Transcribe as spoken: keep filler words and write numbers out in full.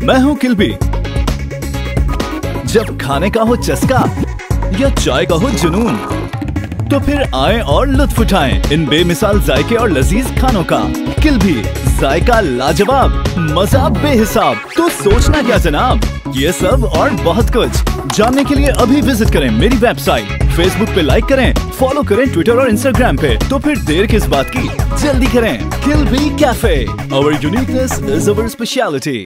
मैं हूँ किलबी। जब खाने का हो चस्का या चाय का हो जुनून, तो फिर आएं और लुत्फ उठाएं इन बेमिसाल जायके और लजीज खानों का। किलबी, जायका लाजवाब, मजा बेहिसाब। तो सोचना क्या जनाब, ये सब और बहुत कुछ जानने के लिए अभी विजिट करें मेरी वेबसाइट। फेसबुक पे लाइक करें, फॉलो करें ट्विटर और इंस्टाग्राम पे। तो फिर देर किस बात की, जल्दी करें। किलबी cafe, our uniqueness is our speciality.